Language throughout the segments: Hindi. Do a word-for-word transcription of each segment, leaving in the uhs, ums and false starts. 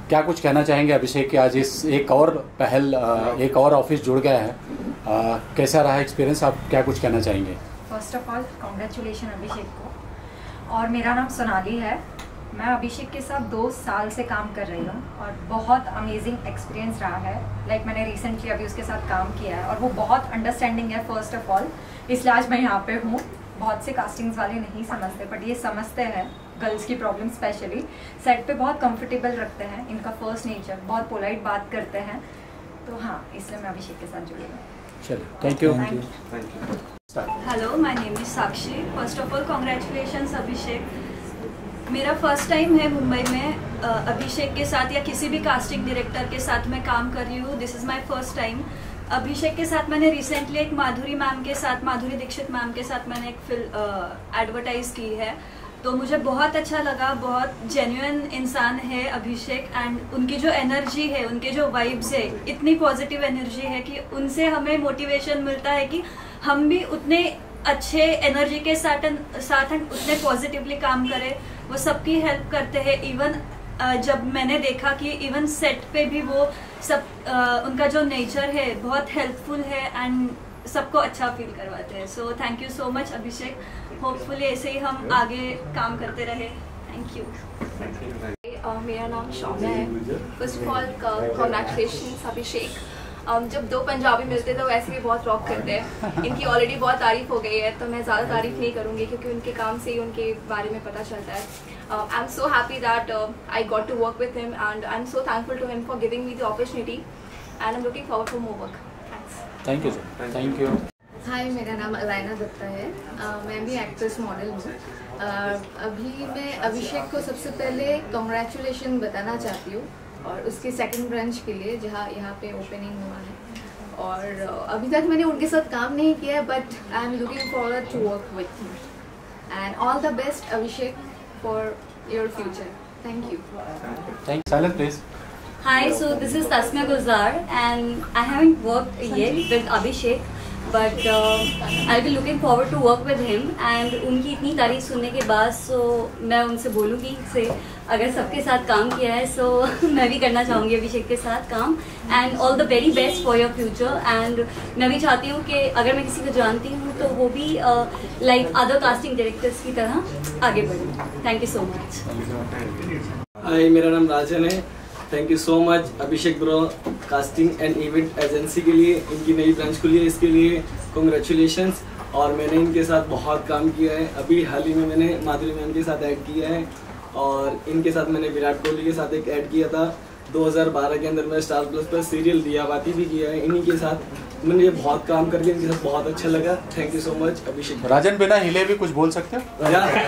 क्या कुछ कहना चाहेंगे अभिषेक कि आज इस एक और पहल, एक और ऑफिस जुड़ गया है, आ, कैसा रहा एक्सपीरियंस, आप क्या कुछ कहना चाहेंगे? First of all congratulation Abhishek को। और मेरा नाम सोनाली है। मैं अभिषेक के साथ दो साल से काम कर रही हूँ और बहुत अमेजिंग एक्सपीरियंस रहा है। लाइक like, मैंने रिसेंटली अभी उसके साथ काम किया है और वो बहुत अंडरस्टैंडिंग है फर्स्ट ऑफ ऑल, इसलिए आज मैं यहाँ पे हूँ। बहुत से कास्टिंग्स वाले नहीं समझते बट ये समझते हैं गर्ल्स की प्रॉब्लम, स्पेशली सेट पे बहुत कंफर्टेबल रखते हैं। इनका फर्स्ट नेचर, बहुत पोलाइट बात करते हैं, तो हाँ इसलिए मैं अभिषेक के साथ जुड़ी हूँ। चलिए, thank you. Hello, my name is Sakshi. First of all congratulations Abhishek. मेरा फर्स्ट टाइम है मुंबई में अभिषेक के साथ या किसी भी कास्टिंग डायरेक्टर के साथ मैं काम कर रही हूँ। This is my first time. Abhishek के साथ मैंने रिसेंटली एक माधुरी मैम के साथ, माधुरी दीक्षित मैम के साथ मैंने एक फिल्म एडवर्टाइज की है, तो मुझे बहुत अच्छा लगा। बहुत जेन्युइन इंसान है अभिषेक एंड उनकी जो एनर्जी है, उनके जो वाइब्स है, इतनी पॉजिटिव एनर्जी है कि उनसे हमें मोटिवेशन मिलता है कि हम भी उतने अच्छे एनर्जी के साथ साथ उतने पॉजिटिवली काम करें। वो सबकी हेल्प करते हैं। इवन जब मैंने देखा कि इवन सेट पे भी वो सब, उनका जो नेचर है बहुत हेल्पफुल है एंड सबको अच्छा फील करवाते हैं। So thank you so much Abhishek. Hopefully ऐसे ही हम आगे काम करते रहे। Thank you. uh, मेरा नाम शौम्या है। First of all congratulations Abhishek. um, जब दो पंजाबी मिलते तो वैसे भी बहुत रॉक करते हैं। इनकी ऑलरेडी बहुत तारीफ हो गई है तो मैं ज़्यादा तारीफ नहीं करूँगी क्योंकि उनके काम से ही उनके बारे में पता चलता है। I am so happy that I got to work with him and I am so thankful to him for giving me the opportunity and I am looking forward for more work. Thank you sir. Thank you. Hi, मेरा नाम अलाइना दत्ता है। uh, मैं भी एक्ट्रेस मॉडल हूँ। uh, अभी मैं अभिषेक को सबसे पहले कॉन्ग्रेचुलेशन बताना चाहती हूँ और उसके सेकंड ब्रांच के लिए जहाँ यहाँ पे ओपनिंग हुआ है। और uh, अभी तक मैंने उनके साथ काम नहीं किया है but I am looking forward to work with him and all the best Abhishek for your future. Thank you. Thank silence please. Hi, so this is Tasmia Gulzar and I haven't worked yet with Abhishek but uh, I'll be looking forward to work with him and उनकी इतनी तारीफ सुनने के बाद so मैं उनसे बोलूँगी से अगर सबके साथ काम किया है so मैं भी करना चाहूँगी अभिषेक के साथ काम and all the very best for your future and मैं भी चाहती हूँ कि अगर मैं किसी को जानती हूँ तो वो भी like other casting directors की तरह आगे बढ़े। Thank you so much। हाय, मेरा नाम राजन है। Thank you so much Abhishek bro casting and event agency के लिए, इनकी नई ब्रांच खुली है इसके लिए कॉन्ग्रेचुलेशंस। और मैंने इनके साथ बहुत काम किया है। अभी हाल ही में मैंने माधुरी मैम के साथ ऐड किया है और इनके साथ मैंने विराट कोहली के साथ एक ऐड किया था दो हज़ार बारह के अंदर। मैं स्टार प्लस पर सीरियल दिया बाती भी किया है इन्हीं के साथ। मैंने ये बहुत काम करके इनके साथ बहुत अच्छा लगा। Thank you so much Abhishek. Rajan, बिना हिले भी कुछ बोल सकते हो?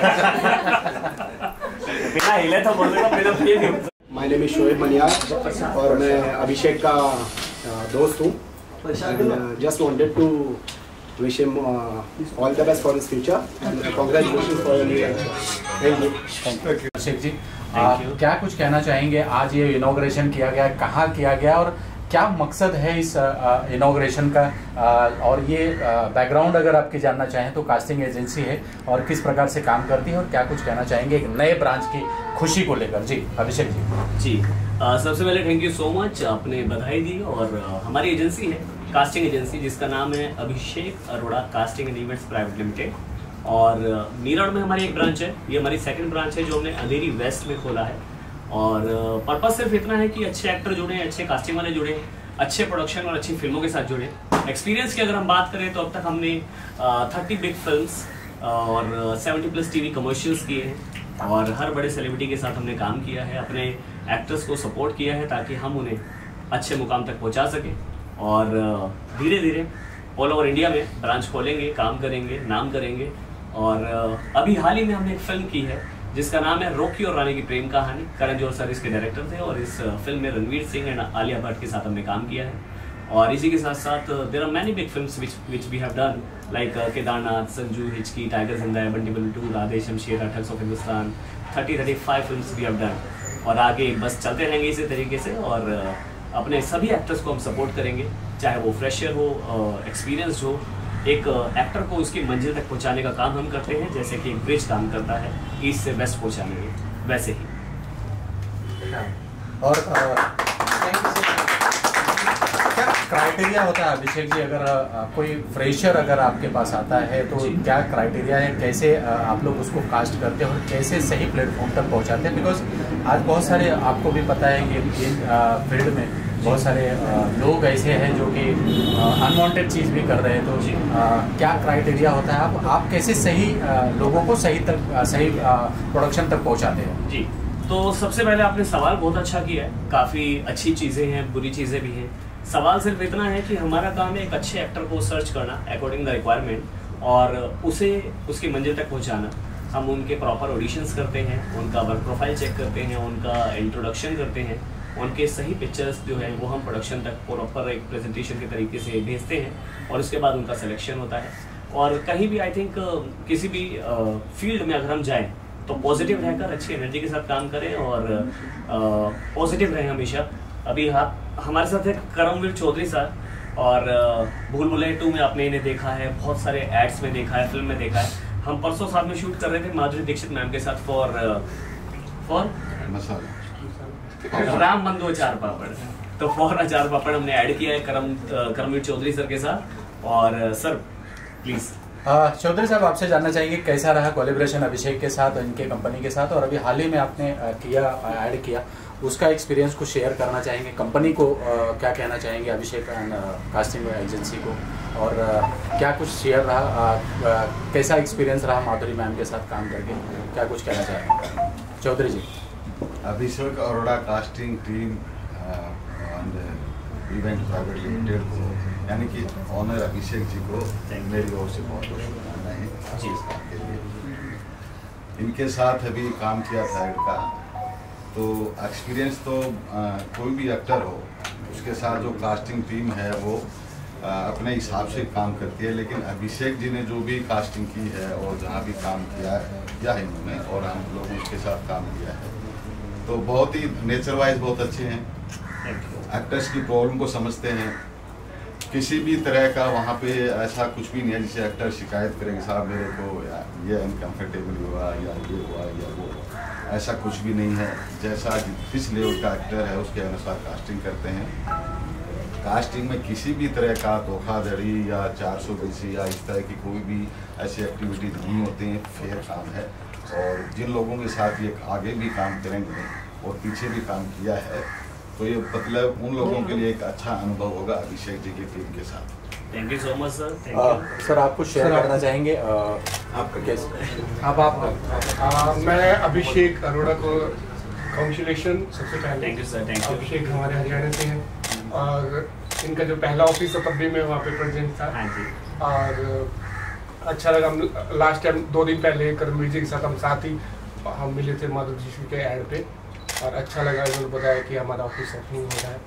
बिना हिले तो बोल देगा। My name is Shoaib Maniyar और मैं अभिषेक का दोस्त हूँ। Just wanted to wish him all the best for his future and congratulations for your new venture. Thank you. Abhishek ji, क्या कुछ कहना चाहेंगे? आज ये इनॉग्रेशन किया गया, कहाँ किया गया और क्या मकसद है इस इनॉग्रेशन का? आ, और ये बैकग्राउंड अगर आपकी जानना चाहें तो कास्टिंग एजेंसी है और किस प्रकार से काम करती है और क्या कुछ कहना चाहेंगे एक नए ब्रांच की खुशी को लेकर? जी अभिषेक जी। जी आ, सबसे पहले थैंक यू सो मच, आपने बधाई दी। और आ, हमारी एजेंसी है कास्टिंग एजेंसी जिसका नाम है Abhishek Arora casting and events private limited और मीरठ में हमारी एक ब्रांच है। ये हमारी सेकंड ब्रांच है जो हमने अंधेरी वेस्ट में खोला है और पर्पस सिर्फ इतना है कि अच्छे एक्टर जुड़े, अच्छे कास्टिंग वाले जुड़े, अच्छे प्रोडक्शन और अच्छी फिल्मों के साथ जुड़े। एक्सपीरियंस की अगर हम बात करें तो अब तक हमने थर्टी बिग फिल्म्स और सेवेंटी प्लस टीवी कमर्शियल्स किए हैं और हर बड़े सेलिब्रिटी के साथ हमने काम किया है। अपने एक्टर्स को सपोर्ट किया है ताकि हम उन्हें अच्छे मुकाम तक पहुंचा सकें और धीरे धीरे ऑल ओवर इंडिया में ब्रांच खोलेंगे, काम करेंगे, नाम करेंगे। और अभी हाल ही में हमने एक फिल्म की है जिसका नाम है रॉकी और रानी की प्रेम कहानी। करण जौहर सर इसके डायरेक्टर थे और इस फिल्म में रणवीर सिंह एंड आलिया भट्ट के साथ हमने काम किया है। और इसी के साथ साथ there are many big films which which we have done like Kedarnath, Sanju, Hichki, Tiger Zinda Hai, Bunty Ballu two, Radhe Shamsher, Thugs of Hindustan, thirty thirty five films we have done. और आगे बस चलते रहेंगे इसी तरीके से और अपने सभी एक्टर्स को हम सपोर्ट करेंगे, चाहे वो फ्रेशर हो, एक्सपीरियंस हो। एक एक्टर को उसकी मंजिल तक पहुंचाने का काम हम करते हैं जैसे कि एक ब्रिज काम करता है ईस्ट से वेस्ट पहुंचाने में, वैसे ही। और क्या क्राइटेरिया होता है अभिषेक जी, अगर आ, कोई फ्रेशर अगर आपके पास आता है तो क्या क्राइटेरिया है, कैसे आ, आप लोग उसको कास्ट करते हैं और कैसे सही प्लेटफॉर्म तक पहुंचाते हैं? बिकॉज आज बहुत सारे, आपको भी पता है कि इन फील्ड में बहुत सारे आ, लोग ऐसे हैं जो कि अनवांटेड चीज़ भी कर रहे हैं, तो आ, क्या क्राइटेरिया होता है, आप आप कैसे सही आ, लोगों को सही तक आ, सही प्रोडक्शन तक पहुंचाते हैं? जी, तो सबसे पहले आपने सवाल बहुत अच्छा किया है। काफ़ी अच्छी चीज़ें हैं, बुरी चीज़ें भी हैं। सवाल सिर्फ इतना है कि हमारा काम है एक अच्छे एक्टर को सर्च करना अकॉर्डिंग द रिक्वायरमेंट और उसे उसकी मंजिल तक पहुंचाना। हम उनके प्रॉपर ऑडिशंस करते हैं, उनका वर्क प्रोफाइल चेक करते हैं, उनका इंट्रोडक्शन करते हैं, उनके सही पिक्चर्स जो है वो हम प्रोडक्शन तक प्रॉपर एक प्रेजेंटेशन के तरीके से भेजते हैं और उसके बाद उनका सिलेक्शन होता है। और कहीं भी आई थिंक किसी भी फील्ड में अगर हम जाएँ तो पॉजिटिव रहकर अच्छी एनर्जी के साथ काम करें और पॉजिटिव रहें हमेशा। अभी आप हमारे साथ है करमवीर चौधरी सर, और भूल भुलैया टू में आपने इन्हें देखा है, बहुत सारे एड्स में देखा है, फिल्म में देखा है। हम परसों साथ में शूट कर रहे थे माधुरी दीक्षित मैम के साथ फॉर फॉर राम बंधु अचार पापड़, तो फॉर अचार पापड़ हमने ऐड किया है करम करमवीर चौधरी सर के साथ। और सर प्लीज चौधरी साहब, आपसे जानना चाहेंगे कैसा रहा कोलैबोरेशन अभिषेक के साथ, इनके कंपनी के साथ, और अभी हाल ही में आपने किया ऐड किया, उसका एक्सपीरियंस को शेयर करना चाहेंगे, कंपनी को आ, क्या कहना चाहेंगे अभिषेक एंड कास्टिंग एजेंसी को, और आ, क्या कुछ शेयर रहा, आ, आ, कैसा एक्सपीरियंस रहा माधुरी मैम के साथ काम करके, क्या कुछ कहना चाहेंगे Chaudhary ji? Abhishek Arora casting team and event private limited को, यानी कि ऑनर अभिषेक जी को मेरी ओर से बहुत बहुत शुभकामनाएं हैं जी इस काम के लिए। इनके साथ अभी काम किया था एड का, तो एक्सपीरियंस तो आ, कोई भी एक्टर हो उसके साथ जो कास्टिंग टीम है वो आ, अपने हिसाब से काम करती है, लेकिन अभिषेक जी ने जो भी कास्टिंग की है और जहाँ भी काम किया किया है इन्होंने और हम लोग उसके साथ काम किया है, तो बहुत ही नेचर वाइज बहुत अच्छे हैं, एक्टर्स की प्रॉब्लम को समझते हैं। किसी भी तरह का वहाँ पे ऐसा कुछ भी नहीं है जिसे एक्टर शिकायत करेंगे साहब मेरे को या ये अनकम्फर्टेबल हुआ या ये हुआ या वो हुआ, ऐसा कुछ भी नहीं है। जैसा जिस लेवल का एक्टर है उसके अनुसार कास्टिंग करते हैं। कास्टिंग में किसी भी तरह का धोखाधड़ी या चार सौ बीसी या इस तरह की कोई भी ऐसी एक्टिविटीज नहीं होती हैं, फेयर काम है। और जिन लोगों के साथ ये आगे भी काम करेंगे और पीछे भी काम किया है, तो ये मतलब उन लोगों के लिए एक अच्छा अनुभव होगा अभिषेक जी की टीम के साथ। Thank you so much sir. Thank you sir, आप कुछ शेयर करना चाहेंगे आपका कैसे? आप आप मैं अभिषेक अरोड़ा को कांग्रेचुलेशन सबसे पहले। Thank you sir. Thank you. Abhishek हमारे हरियाणा से हैं और इनका जो पहला ऑफिस था तब भी मैं वहाँ पे प्रेजेंट था। हाँ जी। और अच्छा लगा, हम लास्ट टाइम दो दिन पहले करमवीर जी के साथ हम साथ ही हम मिले थे माधुरी जी के ऐड पे, और अच्छा लगा उन्होंने बताया कि हमारा ऑफिस ओपनिंग हो रहा है,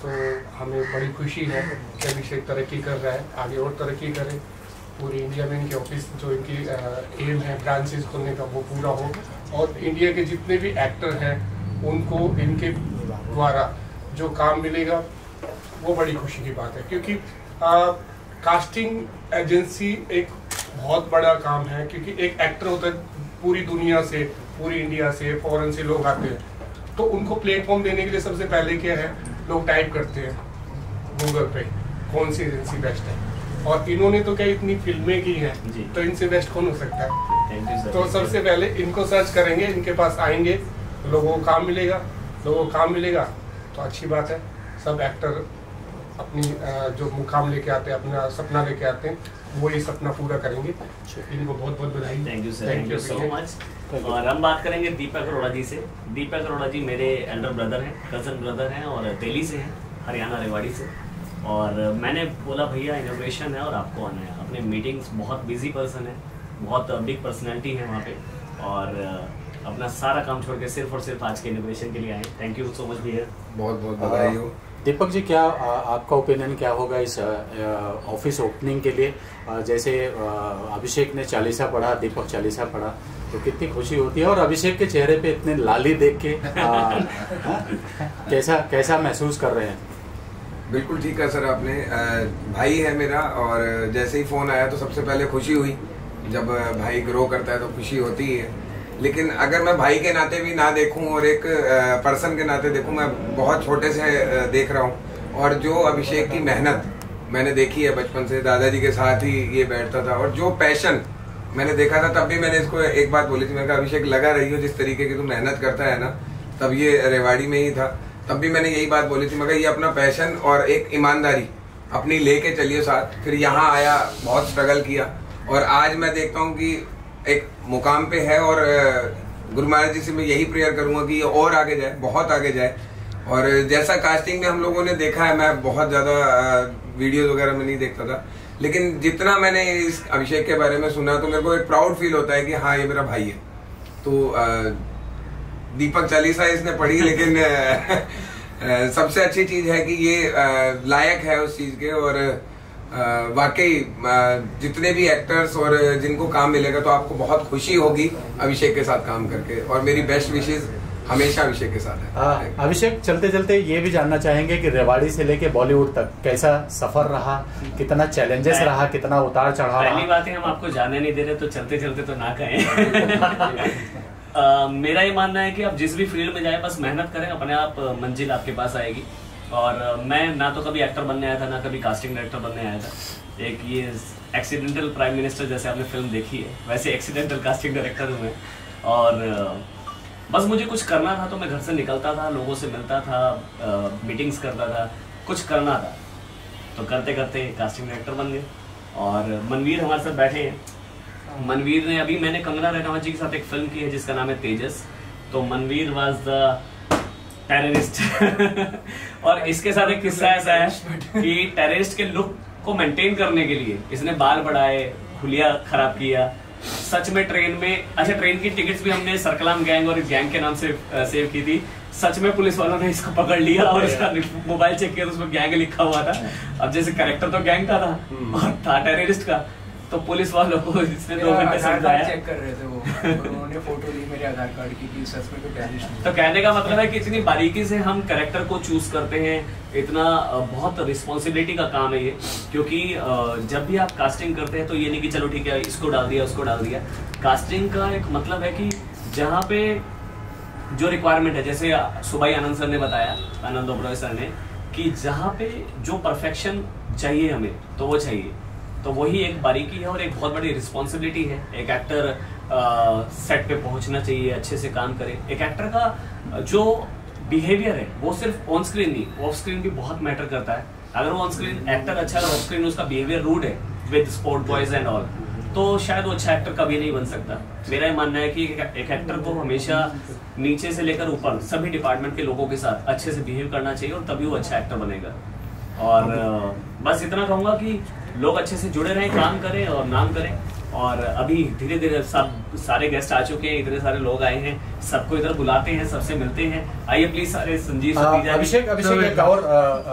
तो हमें बड़ी खुशी है कि अभिषेक तरक्की कर रहा है, आगे और तरक्की करे, पूरी इंडिया में इनके ऑफिस जो इनकी एम है ब्रांचेस खोलने का वो पूरा हो, और इंडिया के जितने भी एक्टर हैं उनको इनके द्वारा जो काम मिलेगा वो बड़ी खुशी की बात है। क्योंकि आ, कास्टिंग एजेंसी एक बहुत बड़ा काम है, क्योंकि एक एक्टर होता है पूरी दुनिया से, पूरी इंडिया से, फॉरेन से लोग आते हैं, तो उनको प्लेटफॉर्म देने के लिए सबसे पहले क्या है, लोग टाइप करते हैं गूगल पे कौन सी एजेंसी बेस्ट है, और इन्होंने तो क्या इतनी फिल्में की हैं, तो इनसे बेस्ट कौन हो सकता है। तो सबसे पहले इनको सर्च करेंगे, इनके पास आएंगे, लोगों को काम मिलेगा, लोगों को काम मिलेगा तो अच्छी बात है। सब एक्टर अपनी जो मुकाम लेके आते हैं, अपना सपना लेके आते हैं, वो ये सपना पूरा करेंगे। इनको बहुत बहुत बधाई। Thank you sir. Thank you so much. और हम बात करेंगे दीपक अरोड़ा जी से। दीपक अरोड़ा जी मेरे एल्डर ब्रदर हैं, कज़न ब्रदर हैं, और दिल्ली से हैं, हरियाणा रेवाड़ी से। और मैंने बोला भैया इनोग्रेशन है और आपको आना है। अपने मीटिंग्स, बहुत बिजी पर्सन है, बहुत बिग पर्सनैलिटी है वहाँ पे, और अपना सारा काम छोड़ के सिर्फ और सिर्फ आज के इनोग्रेशन के लिए आए। थैंक यू सो मच भैया, बहुत बहुत बधाई हो। दीपक जी, क्या आ, आपका ओपिनियन क्या होगा इस ऑफिस ओपनिंग के लिए? आ, जैसे आ, अभिषेक ने चालीसा पढ़ा, दीपक चालीसा पढ़ा, तो कितनी खुशी होती है, और अभिषेक के चेहरे पे इतने लाली देख के आ, आ, कैसा कैसा महसूस कर रहे हैं? बिल्कुल ठीक है सर, आपने भाई है मेरा, और जैसे ही फ़ोन आया तो सबसे पहले खुशी हुई। जब भाई ग्रो करता है तो खुशी होती है, लेकिन अगर मैं भाई के नाते भी ना देखूं और एक पर्सन के नाते देखूं, मैं बहुत छोटे से देख रहा हूं। और जो अभिषेक की मेहनत मैंने देखी है बचपन से, दादाजी के साथ ही ये बैठता था, और जो पैशन मैंने देखा था, तब भी मैंने इसको एक बात बोली थी, मैंने कहा अभिषेक लगा रही हो, जिस तरीके की तू मेहनत करता है ना, तब ये रेवाड़ी में ही था, तब भी मैंने यही बात बोली थी, मगर ये अपना पैशन और एक ईमानदारी अपनी लेके चलिए साथ। फिर यहाँ आया, बहुत स्ट्रगल किया, और आज मैं देखता हूँ कि एक मुकाम पे है। और गुरु महाराज जी से मैं यही प्रेयर करूंगा कि ये और आगे जाए, बहुत आगे जाए। और जैसा कास्टिंग में हम लोगों ने देखा है, मैं बहुत ज्यादा वीडियोस वगैरह में नहीं देखता था, लेकिन जितना मैंने इस अभिषेक के बारे में सुना तो मेरे को एक प्राउड फील होता है कि हाँ ये मेरा भाई है। तो आ, दीपक चालीसा इसने पढ़ी, लेकिन आ, सबसे अच्छी चीज है कि ये आ, लायक है उस चीज के। और वाकई जितने भी एक्टर्स और जिनको काम मिलेगा तो आपको बहुत खुशी होगी अभिषेक के साथ काम करके, और मेरी बेस्ट विशेष हमेशा अभिषेक के साथ है। आ, अभिषेक, चलते चलते ये भी जानना चाहेंगे कि रेवाड़ी से लेके बॉलीवुड तक कैसा सफर रहा, कितना चैलेंजेस रहा, कितना उतार चढ़ाव रहा? पहली बात है, हम आपको जाने नहीं दे रहे, तो चलते चलते तो ना कहें। आ, मेरा ये मानना है कि आप जिस भी फील्ड में जाए, बस मेहनत करें, अपने आप मंजिल आपके पास आएगी। और मैं ना तो कभी एक्टर बनने आया था, ना कभी कास्टिंग डायरेक्टर बनने आया था। एक ये एक्सीडेंटल प्राइम मिनिस्टर जैसे आपने फिल्म देखी है, वैसे एक्सीडेंटल कास्टिंग डायरेक्टर हूँ मैं। और बस मुझे कुछ करना था तो मैं घर से निकलता था, लोगों से मिलता था, मीटिंग्स करता था, कुछ करना था, तो करते करते कास्टिंग डायरेक्टर बन गए। और मनवीर हमारे साथ बैठे हैं। मनवीर ने, अभी मैंने कंगना रनौत जी के साथ एक फिल्म की है जिसका नाम है तेजस, तो मनवीर वाज द टेररिस्ट। और इसके साथ एक किस्सा ऐसा है कि टेररिस्ट के लुक को मेंटेन करने के लिए इसने बाल बढ़ाए, हुलिया खराब किया। सच में ट्रेन में, अच्छा ट्रेन की टिकट्स भी हमने सर्कलाम गैंग और इस गैंग के नाम से सेव की थी। सच में पुलिस वालों ने इसको पकड़ लिया और इसका मोबाइल चेक किया तो उसमें गैंग लिखा हुआ था। अब जैसे कैरेक्टर तो गैंग का था और था टेररिस्ट का, तो पुलिस वालों को इसने दो घंटे समझाया, चेक कर रहे थे वो, उन्होंने फोटो ली मेरे आधार कार्ड की कि सच में तो टेररिस्ट नहीं। तो कहने का मतलब है कि इतनी बारीकी से हम कैरेक्टर को चूज करते हैं, इतना बहुत रिस्पॉन्सिबिलिटी का काम है ये। क्योंकि जब भी आप कास्टिंग करते हैं तो ये नहीं कि चलो ठीक है इसको डाल दिया उसको डाल दिया। कास्टिंग का एक मतलब है कि जहाँ पे जो रिक्वायरमेंट है, जैसे सुभाई आनंद सर ने बताया, आनंद ओबरॉय सर ने, कि जहाँ पे जो परफेक्शन चाहिए हमें तो वो चाहिए, तो वही एक बारीकी है और एक बहुत बड़ी रिस्पॉन्सिबिलिटी है। एक एक्टर सेट पे पहुंचना चाहिए, अच्छे से काम करे। एक एक्टर का जो बिहेवियर है वो सिर्फ ऑन स्क्रीन नहीं, ऑफ स्क्रीन भी बहुत मैटर करता है। अगर वो ऑन स्क्रीन एक्टर अच्छा है, ऑफ स्क्रीन उसका बिहेवियर रूड है with sport boys and all, तो शायद वो अच्छा एक्टर कभी नहीं बन सकता। मेरा ये मानना है कि एक एक्टर को हमेशा नीचे से लेकर ऊपर सभी डिपार्टमेंट के लोगों के साथ अच्छे से बिहेव करना चाहिए और तभी वो अच्छा एक्टर बनेगा। और बस इतना कहूँगा कि लोग अच्छे से जुड़े रहें, काम करें और नाम करें। और अभी धीरे धीरे सब सारे गेस्ट आ चुके हैं, इतने सारे लोग आए हैं, सबको इधर बुलाते हैं, सबसे मिलते हैं। आइए प्लीज सारे संजीव अभिषेक अभिषेक एक और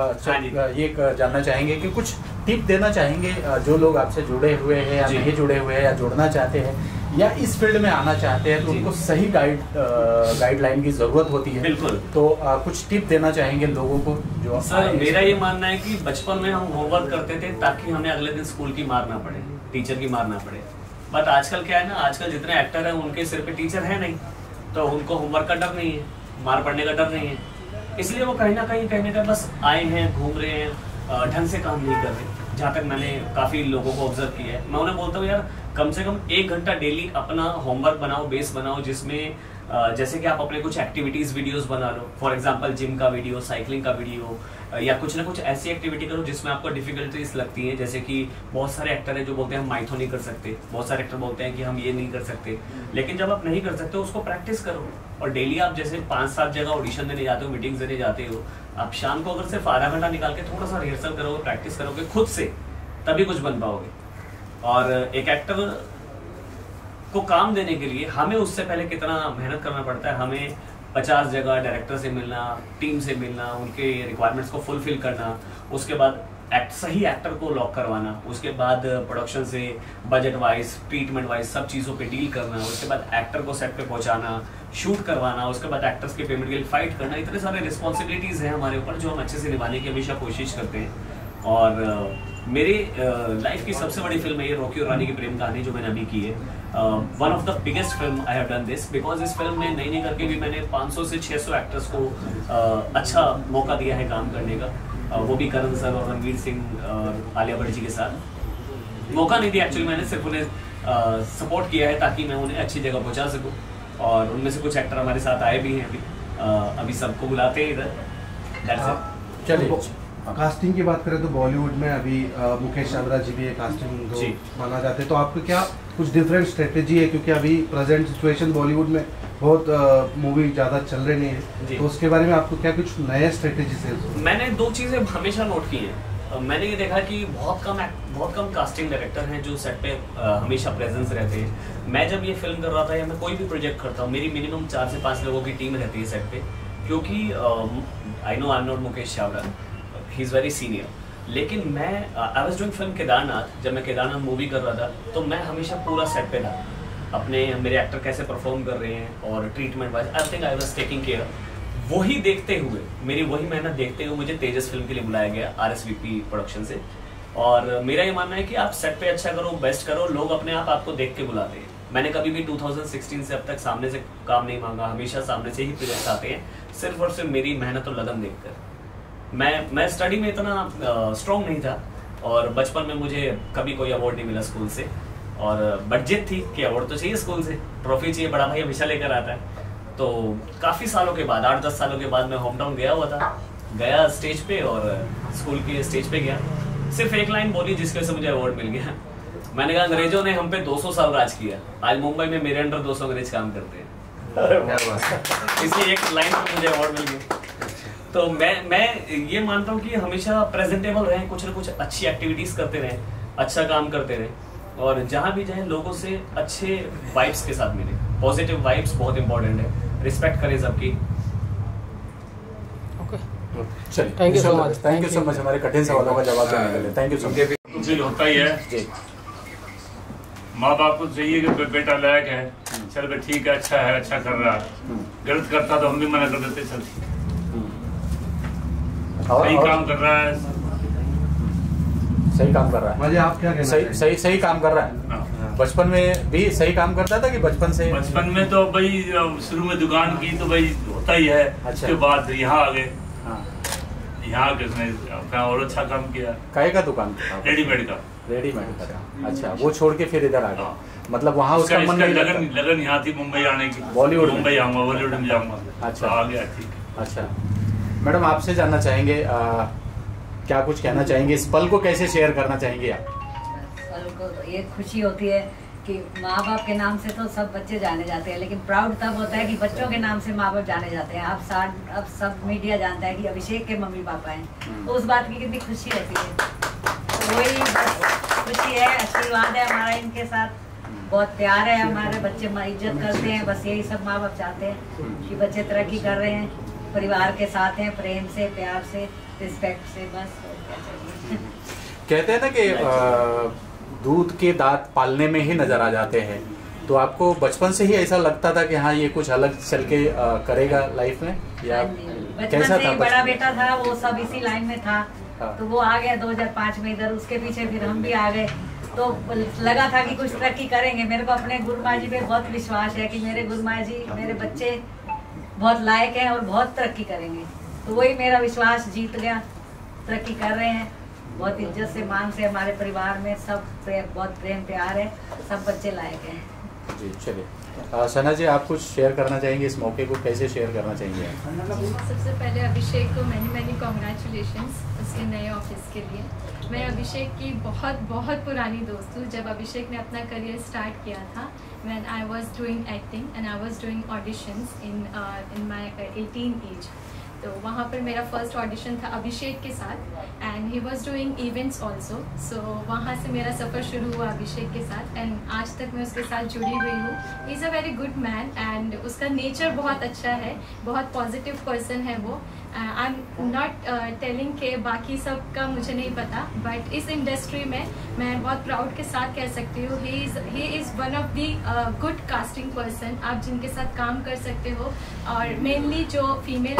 ये जानना चाहेंगे कि कुछ टिप देना चाहेंगे जो लोग आपसे जुड़े हुए हैं या नहीं जुड़े हुए हैं या जुड़ना चाहते हैं या इस फील्ड में आना चाहते हैं, तो उनको सही गाइड गाइडलाइन की जरूरत होती है। बिल्कुल। तो आ, कुछ टिप देना चाहेंगे लोगों को जो सर, मेरा ये मानना है कि बचपन में हम होमवर्क करते थे ताकि हमें अगले दिन स्कूल की मार ना पड़े, टीचर की मार ना पड़े। बट आजकल क्या है ना, आजकल जितने एक्टर हैं उनके सिर पे टीचर है नहीं, तो उनको होमवर्क का डर नहीं है, मार पड़ने का डर नहीं है, इसलिए वो कहीं ना कहीं कहने का बस आए हैं, घूम रहे हैं, ढंग से काम नहीं कर रहे। जहाँ तक मैंने काफ़ी लोगों को ऑब्जर्व किया है, मैं उन्हें बोलता हूँ यार कम से कम एक घंटा डेली अपना होमवर्क बनाओ, बेस बनाओ, जिसमें जैसे कि आप अपने कुछ एक्टिविटीज़ वीडियोस बना लो। फॉर एग्जांपल जिम का वीडियो, साइकिलिंग का वीडियो, या कुछ ना कुछ ऐसी एक्टिविटी करो जिसमें आपको डिफिकल्टीज लगती हैं। जैसे कि बहुत सारे एक्टर हैं जो बोलते हैं हम माइथो नहीं कर सकते, बहुत सारे एक्टर बोलते हैं कि हम ये नहीं कर सकते, लेकिन जब आप नहीं कर सकते उसको प्रैक्टिस करो। और डेली आप जैसे पाँच सात जगह ऑडिशन देने जाते हो, मीटिंग्स देने जाते हो, आप शाम को अगर सिर्फ आधा घंटा निकाल के थोड़ा सा रिहर्सल करोगे, प्रैक्टिस करोगे खुद से, तभी कुछ बन पाओगे। और एक एक्टर को काम देने के लिए हमें उससे पहले कितना मेहनत करना पड़ता है। हमें पचास जगह डायरेक्टर से मिलना, टीम से मिलना, उनके रिक्वायरमेंट्स को फुलफिल करना, उसके बाद एक्ट सही एक्टर को लॉक करवाना, उसके बाद प्रोडक्शन से बजट वाइज, ट्रीटमेंट वाइज सब चीज़ों पे डील करना, उसके बाद एक्टर को सेट पे पहुंचाना, शूट करवाना, उसके बाद एक्टर्स के पेमेंट के लिए फाइट करना। इतने सारे रिस्पॉन्सिबिलिटीज़ हैं हमारे ऊपर जो हम अच्छे से निभाने की हमेशा कोशिश करते हैं। और मेरी लाइफ की सबसे बड़ी फिल्म है ये रॉकी और रानी की प्रेम कहानी जो मैंने अभी की है। One of the biggest film I have done this, because इस फिल्म में नहीं नहीं करके भी मैंने पाँच सौ से छह सौ एक्टर्स को uh, अच्छा मौका दिया है काम करने का, uh, वो भी करण सर और रणवीर सिंह और आलिया भट्ट जी के साथ। मौका नहीं दिया एक्चुअली, मैंने सिर्फ उन्हें सपोर्ट uh, किया है ताकि मैं उन्हें अच्छी जगह पहुंचा सकूं, और उनमें से कुछ एक्टर हमारे साथ आए भी हैं अभी, uh, अभी सबको बुलाते हैं इधर। चलिए कास्टिंग की बात करें तो बॉलीवुड में अभी आ, मुकेश चावला जी भी है कास्टिंग जो माना जाते हैं, तो आपको क्या कुछ डिफरेंट स्ट्रेटेजी है, क्योंकि अभी प्रेजेंट सिचुएशन बॉलीवुड में बहुत मूवी ज़्यादा चल रही नहीं है, तो उसके बारे में आपको क्या कुछ नए स्ट्रेटेजी है? मैंने दो चीज़ें हमेशा नोट की हैं। मैंने ये देखा कि बहुत कम बहुत कम कास्टिंग डायरेक्टर हैं जो सेट पे आ, हमेशा प्रेजेंस रहते हैं। मैं जब ये फिल्म कर रहा था या मैं कोई भी प्रोजेक्ट करता हूँ, मेरी मिनिमम चार से पाँच लोगों की टीम रहती है सेट पे, क्योंकि I know I am not Mukesh Chawla, he is very senior, लेकिन मैं I was doing film Kedarnath, जब मैं केदारनाथ मूवी कर रहा था तो मैं हमेशा पूरा सेट पे था, अपने मेरे एक्टर कैसे परफॉर्म कर रहे हैं और treatment wise I think I was taking care. वही देखते हुए, मेरी वही मेहनत देखते हुए मुझे तेजस फिल्म के लिए बुलाया गया R S V P production से, और मेरा ये मानना है कि आप सेट पे अच्छा करो, बेस्ट करो, लोग अपने आप आपको देख के बुलाते हैं। मैंने कभी भी दो हज़ार सोलह से अब तक सामने से काम नहीं मांगा, हमेशा सामने से ही प्रोजेक्ट आते हैं, सिर्फ और सिर्फ मेरी मेहनत और लगन देखकर। मैं मैं स्टडी में इतना स्ट्रॉन्ग नहीं था, और बचपन में मुझे कभी कोई अवार्ड नहीं मिला स्कूल से, और बट थी कि अवार्ड तो चाहिए, स्कूल से ट्रॉफी चाहिए, बड़ा भाई हमेशा लेकर आता है। तो काफ़ी सालों के बाद, आठ दस सालों के बाद मैं होम टाउन गया हुआ था, गया स्टेज पे और स्कूल के स्टेज पे गया, सिर्फ एक लाइन बोली जिसकी वजह से मुझे अवार्ड मिल गया। मैंने कहा अंग्रेजों ने हम पे दो सौ साल राज किया, आज मुंबई में मेरे अंडर दो सौ अंग्रेज काम करते हैं, इसलिए एक लाइन पर मुझे अवार्ड मिल गया। तो मैं मैं ये मानता हूँ कि हमेशा प्रेजेंटेबल रहें, कुछ ना कुछ अच्छी एक्टिविटीज़ करते रहें, अच्छा काम करते रहें, और जहाँ भी जाएं लोगों से अच्छे वाइब्स के साथ मिलें। पॉजिटिव वाइब्स बहुत इंपॉर्टेंट है, रिस्पेक्ट करें सबकी। ओके, चलिए, thank you so much, thank you so much हमारे कठिन सवालों का जवाब देने के लिए, थैंक यू सो मच। कुछ होता ही है, माँ बाप को चाहिए कि बेटा लायक है, चल भाई ठीक है, अच्छा है, अच्छा कर रहा है, गलत करता तो हम भी मना कर देते, चल सही काम कर रहा है, सही काम कर रहा है, मुझे आप क्या कहना सही सही सही काम कर रहा है। बचपन में भी सही काम करता था कि बचपन से? बचपन में तो भाई शुरू में दुकान की तो भाई होता ही है, अच्छा। उसके बाद यहाँ आ गए, यहाँ किसने और अच्छा काम किया। काय का दुकान? रेडीमेड का। रेडीमेड का, अच्छा। वो छोड़ के फिर इधर आ गया, मतलब वहाँ उसका मन नहीं लगता? लगन लगन यहाँ थी मुंबई आने की, बॉलीवुड मुंबई आऊंगा, बॉलीवुड में जाऊंगा, अच्छा आ गया, ठीक। अच्छा मैडम, आपसे जानना चाहेंगे आ, क्या कुछ कहना चाहेंगे, इस पल को कैसे शेयर करना चाहेंगे आप? पल को तो ये खुशी होती है कि माँ बाप के नाम से तो सब बच्चे जाने जाते हैं, लेकिन प्राउड तब होता है कि बच्चों के नाम से माँ बाप जाने जाते हैं। अब साथ अब सब मीडिया जानता है कि अभिषेक के मम्मी पापा हैं, तो उस बात की कितनी खुशी रहती है। तो वही खुशी है, आशीर्वाद है हमारा इनके साथ, बहुत प्यार है, हमारे बच्चे इज्जत करते हैं, बस यही सब माँ बाप चाहते हैं कि बच्चे तरक्की कर रहे हैं, परिवार के साथ हैं, प्रेम से, प्यार से, रिस्पेक्ट से, बस क्या चाहिए। कहते हैं ना कि दूध के दांत पालने में ही नजर आ जाते हैं, तो आपको बचपन से ही ऐसा लगता था कि हाँ ये कुछ अलग चल के आ, करेगा लाइफ में, या कैसा था? बड़ा बेटा था वो, सब इसी लाइन में था, तो वो आ गया दो हज़ार पाँच में इधर, उसके पीछे फिर हम भी आ गए, तो लगा था कि कुछ तरक्की करेंगे। मेरे को अपने गुरुमा जी पे बहुत विश्वास है कि मेरे गुरुमा जी मेरे बच्चे बहुत लायक हैं और बहुत तरक्की करेंगे, तो वही मेरा विश्वास जीत गया, तरक्की कर रहे हैं, बहुत इज्जत से, मान से, हमारे परिवार में सब प्रेम, बहुत प्रेम प्यार है, सब बच्चे लायक हैं। जी चलिए, सना जी आप कुछ शेयर करना चाहेंगे, इस मौके को कैसे शेयर करना चाहेंगे? सबसे पहले अभिषेक को मैनी मैनी कॉन्ग्रेचुलेशंस उसके नए ऑफिस के लिए। मैं अभिषेक की बहुत बहुत पुरानी दोस्त हूँ। जब अभिषेक ने अपना करियर स्टार्ट किया था, when I was doing acting and I was doing auditions in uh, in my eighteen age, तो वहाँ पर मेरा फर्स्ट ऑडिशन था अभिषेक के साथ, and he was doing events also, so वहाँ से मेरा सफ़र शुरू हुआ अभिषेक के साथ, एंड आज तक मैं उसके साथ जुड़ी हुई हूँ। He is a very good man, and उसका नेचर बहुत अच्छा है, बहुत पॉजिटिव पर्सन है वो। आई एम नॉट टेलिंग के बाकी सब का मुझे नहीं पता, बट इस इंडस्ट्री में मैं बहुत प्राउड के साथ कह सकती हूँ he is he is one of the good casting person, आप जिनके साथ काम कर सकते हो। और मेनली जो फीमेल आर्टिस्ट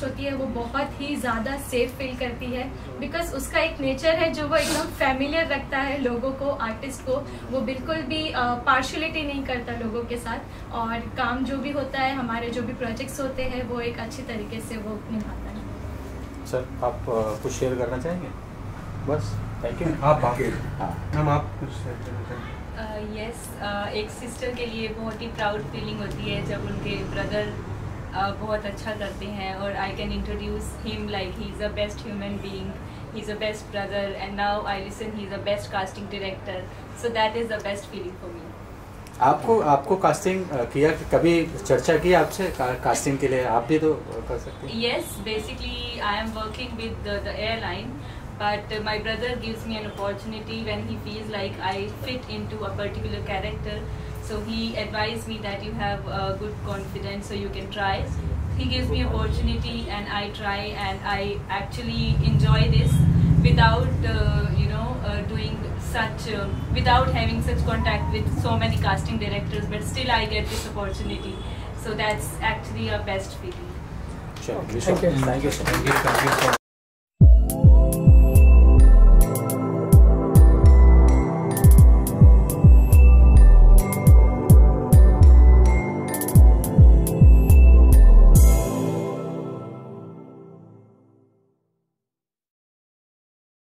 होती है वो बहुत ही ज़्यादा सेफ फील करती है, बिकॉज उसका एक नेचर है जो वो एकदम फैमिलियर रखता है लोगों को, आर्टिस्ट को। वो बिल्कुल भी पार्शलिटी नहीं करता लोगों के साथ, और काम जो भी होता है, हमारे जो भी प्रोजेक्ट्स होते हैं, वो एक अच्छी तरीके से वो निभाता है। सर आप कुछ शेयर करना चाहेंगे? बस थैंक यू। आप हाँ मैम आप कुछ शेयर करना चाहेंगे? यस uh, yes, uh, एक सिस्टर के लिए बहुत ही प्राउड फीलिंग होती है जब उनके ब्रदर uh, बहुत अच्छा करते हैं, और I can introduce him like he is the best human being, he is the best brother, and now I listen he is the best casting director, so that is the best feeling for me. आपको आपको कास्टिंग किया, कभी चर्चा की आपसे का, कास्टिंग के लिए? आप भी तो कर सकते हैं। Yes, basically I am working with the airline, but uh, my brother gives me an opportunity when he feels like I fit into a particular character, so he advised me that you have uh, good confidence, so you can try. He gives me opportunity and I try, and I actually enjoy this without uh, you know uh, doing such uh, without having such contact with so many casting directors, but still I get this opportunity, so that's actually a best feeling. Sure. Thank you. Thank you. Thank you.